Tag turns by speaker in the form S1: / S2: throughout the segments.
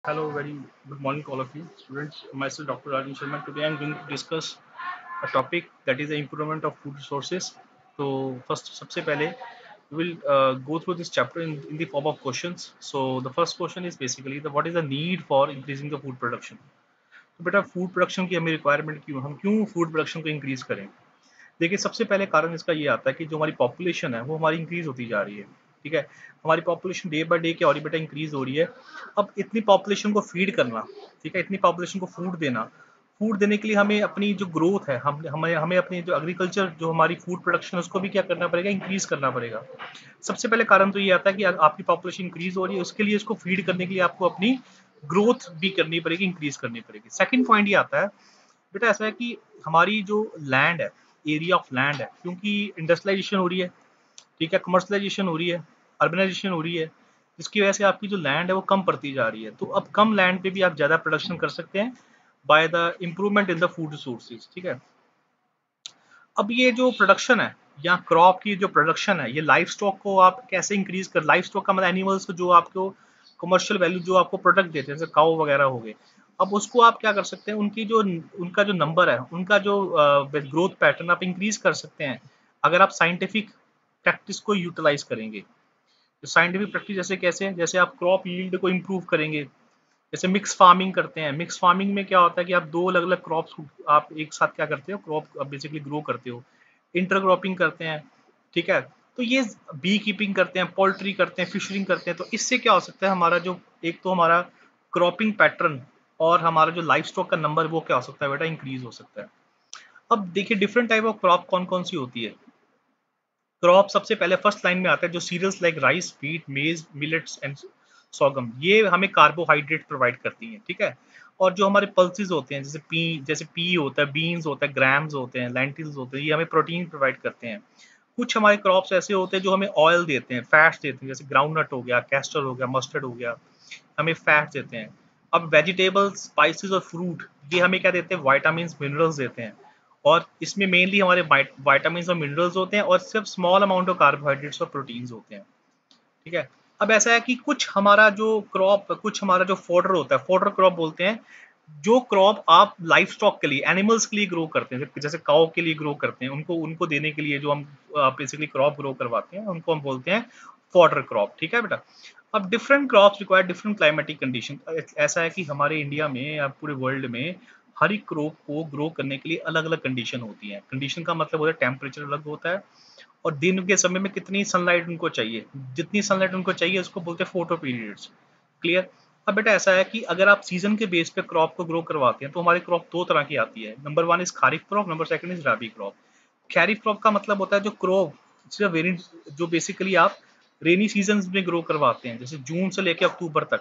S1: Hello, very good morning to all of you, students. Myself, Dr. Rajan Sharma. Today, I'm going to discuss a topic that is the improvement of food resources. So, first, सबसे पहले, we will go through this chapter in the form of questions. So, the first question is basically what is the need for increasing the food production? तो बेटा food production की हमें requirement क्यों हम क्यों food production को increase करें? देखिए सबसे पहले कारण इसका ये आता है कि जो हमारी पॉपुलेशन है वो हमारी इंक्रीज होती जा रही है। ठीक है, हमारी पॉपुलेशन डे बाय डे क्या हो रही है बेटा, इंक्रीज हो रही है। अब इतनी पॉपुलेशन को फीड करना, ठीक है, इतनी पॉपुलेशन को फूड देने के लिए हमें अपनी जो ग्रोथ है हम हमें हमें अपनी जो एग्रीकल्चर जो हमारी फूड प्रोडक्शन है उसको भी क्या करना पड़ेगा, इंक्रीज करना पड़ेगा। सबसे पहले कारण तो ये आता है कि आपकी पॉपुलेशन इंक्रीज हो रही है, उसके लिए इसको फीड करने के लिए आपको अपनी ग्रोथ भी करनी पड़ेगी, इंक्रीज करनी पड़ेगी। सेकंड पॉइंट ये आता है बेटा, ऐसा है कि हमारी जो लैंड है, एरिया ऑफ लैंड है, क्योंकि इंडस्ट्रियलाइजेशन हो रही है, ठीक है, कमर्शलाइजेशन हो रही है, अर्बनाइजेशन हो रही है, जिसकी वजह से आपकी जो लैंड है वो कम पड़ती जा रही है। तो अब कम लैंड पे भी आप ज़्यादा प्रोडक्शन कर सकते हैं by the improvement in the food resources. ठीक है, अब ये जो प्रोडक्शन है या क्रॉप की जो प्रोडक्शन है, ये लाइफ स्टॉक को आप कैसे इंक्रीज कर, लाइफ स्टॉक का मतलब एनिमल्स को जो आपको कमर्शियल वैल्यू जो आपको प्रोडक्ट देते हैं, जैसे काऊ वगैरह हो गए, अब उसको आप क्या कर सकते हैं, उनकी जो उनका जो नंबर है, उनका जो ग्रोथ पैटर्न आप इंक्रीज कर सकते हैं अगर आप साइंटिफिक प्रैक्टिस को यूटिलाइज करेंगे। तो साइंटिफिक प्रैक्टिस जैसे कैसे, जैसे आप क्रॉप यील्ड को इम्प्रूव करेंगे, जैसे मिक्स फार्मिंग करते हैं। मिक्स फार्मिंग में क्या होता है कि आप दो अलग अलग क्रॉप्स आप एक साथ क्या करते हो, क्रॉप बेसिकली ग्रो करते हो। इंटरक्रॉपिंग करते हैं, ठीक है, तो ये बी कीपिंग करते हैं, पोल्ट्री करते हैं, फिशरिंग करते हैं। तो इससे क्या हो सकता है, हमारा जो एक तो हमारा क्रॉपिंग पैटर्न और हमारा जो लाइफ स्टॉक का नंबर वो क्या हो सकता है बेटा, इंक्रीज हो सकता है। अब देखिए डिफरेंट टाइप ऑफ क्रॉप कौन कौन सी होती है। क्रॉप सबसे पहले फर्स्ट लाइन में आता है जो cereals like rice, wheat, maize, millets and sorghum, ये हमें कार्बोहाइड्रेट प्रोवाइड करती हैं। ठीक है, और जो हमारे पल्सेस होते हैं जैसे पी होता है, बीन्स होता है, ग्राम्स होते हैं, लेंटिल्स होते हैं, ये हमें प्रोटीन प्रोवाइड करते हैं। कुछ हमारे क्रॉप्स ऐसे होते हैं जो हमें ऑयल देते हैं, फैट्स देते हैं, जैसे ग्राउंड नट हो गया, कैस्टर हो गया, मस्टर्ड हो गया, हमें फैट्स देते हैं। अब वेजिटेबल्स, स्पाइसेस और फ्रूट, ये हमें क्या देते हैं, वाइटामिन, मिनरल्स देते हैं। और इसमें मेनली हमारे वाइटामिन और मिनरल्स होते हैं और सिर्फ स्मॉल अमाउंट ऑफ कार्बोहाइड्रेट्स और प्रोटीन्स होते हैं। ठीक है, अब ऐसा है कि कुछ हमारा जो फोडर होता है, फोडर क्रॉप बोलते हैं, जो क्रॉप आप लाइफ स्टॉक के लिए, एनिमल्स के लिए ग्रो करते हैं, जैसे काऊ के लिए ग्रो करते हैं, उनको उनको देने के लिए जो हम बेसिकली क्रॉप ग्रो करवाते हैं, उनको हम बोलते हैं फॉडर क्रॉप। ठीक है बेटा, अब different crops require different climatic condition. ऐसा है कि हमारे इंडिया में या पूरे वर्ल्ड में हर एक क्रॉप को ग्रो करने के लिए अलग अलग कंडीशन होती है। कंडीशन का मतलब होता है टेम्परेचर अलग होता है, और दिन के समय में कितनी सनलाइट उनको चाहिए, जितनी सनलाइट उनको चाहिए उसको बोलते हैं फोटो पीरियड्स। क्लियर। अब बेटा ऐसा है कि अगर आप सीजन के बेस पे क्रॉप को ग्रो करवाते हैं तो हमारी क्रॉप दो तरह की आती है। Number one is kharif crop, number second is rabi crop. Kharif crop का मतलब होता है जो क्रॉप सिर्फ जो बेसिकली आप रेनी सीजन में ग्रो करवाते हैं, जैसे जून से लेकर अक्टूबर तक।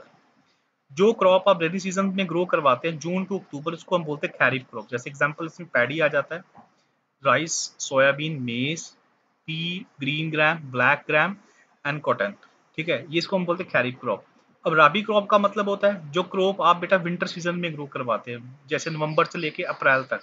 S1: जो क्रॉप आप रेनी सीजन में ग्रो करवाते हैं जून टू अक्टूबर, उसको हम बोलते हैं खैरिफ क्रॉप। जैसे एग्जाम्पल इसमें पैडी आ जाता है, rice, soybean, maize, pea, green gram, black gram and cotton. ठीक है, ये इसको हम बोलते हैं खैरिफ क्रॉप। अब राबी क्रॉप का मतलब होता है जो क्रॉप आप बेटा विंटर सीजन में ग्रो करवाते हैं, जैसे नवंबर से लेके अप्रैल तक।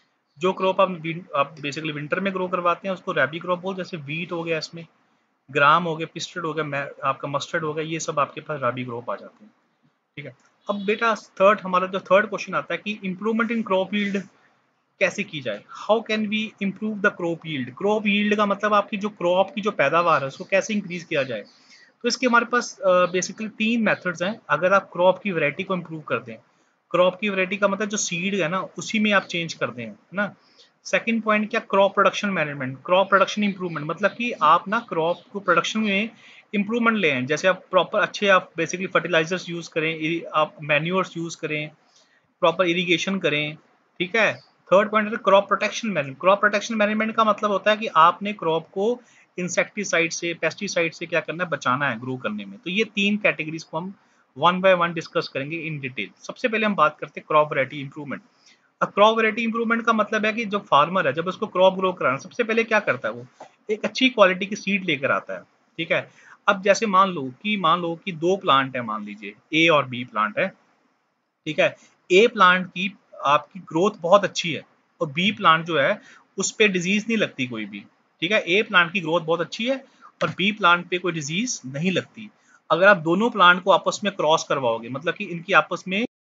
S1: जो क्रॉप आप बेसिकली विंटर में ग्रो करवाते हैं उसको रैबी क्रॉप बोल, जैसे वीट हो गया, इसमें ग्राम हो गया, पिस्टर्ड हो गया, आपका मस्टर्ड हो गया, ये सब आपके पास राबी क्रॉप आ जाते हैं। ठीक है, अब बेटा हमारा जो थर्ड क्वेश्चन आता है कि इंप्रूवमेंट इन क्रॉप यील्ड कैसे की जाए। How can we improve the crop yield. Crop yield का मतलब आपकी जो क्रॉप की जो पैदावार है उसको कैसे इंक्रीज किया जाए। तो इसके हमारे पास बेसिकली तीन मेथड्स हैं अगर आप क्रॉप की वैरायटी को इम्प्रूव करते हैं। क्रॉप की वैरायटी का मतलब जो सीड है ना उसी में आप चेंज कर दें, है ना। सेकंड पॉइंट क्या, crop production management, crop production improvement, मतलब कि आप ना क्रॉप को प्रोडक्शन में इंप्रूवमेंट ले आए, जैसे आप प्रॉपर अच्छे आप बेसिकली फर्टिलाइजर्स यूज करें, आप मैन्योर्स यूज करें, प्रॉपर इरिगेशन करें। ठीक है, थर्ड पॉइंट है crop protection management. Crop protection management का मतलब होता है कि आपने क्रॉप को इंसेक्टिसाइड से, पेस्टिसाइड से क्या करना है, बचाना है ग्रो करने में। तो ये तीन कैटेगरीज को हम वन बाय वन डिस्कस करेंगे इन डिटेल। सबसे पहले हम बात करते हैं क्रॉप वैरायटी इंप्रूवमेंट। अब क्रॉप वैरायटी इंप्रूवमेंट का मतलब है कि जो फार्मर है जब उसको क्रॉप ग्रो कराना, सबसे पहले क्या करता है, वो एक अच्छी क्वालिटी की सीड लेकर आता है। ठीक है, अब जैसे मान लो कि दो प्लांट है, मान लीजिए ए और बी प्लांट है। ठीक है, ए प्लांट की आपकी ग्रोथ बहुत अच्छी है और बी प्लांट जो है उस पे डिजीज नहीं लगती कोई भी। ठीक है, ए प्लांट की ग्रोथ बहुत अच्छी है और बी प्लांट पे कोई डिजीज नहीं लगती। अगर आप दोनों प्लांट को आपस में क्रॉस करवाओगे, मतलब कि इनकी आपस में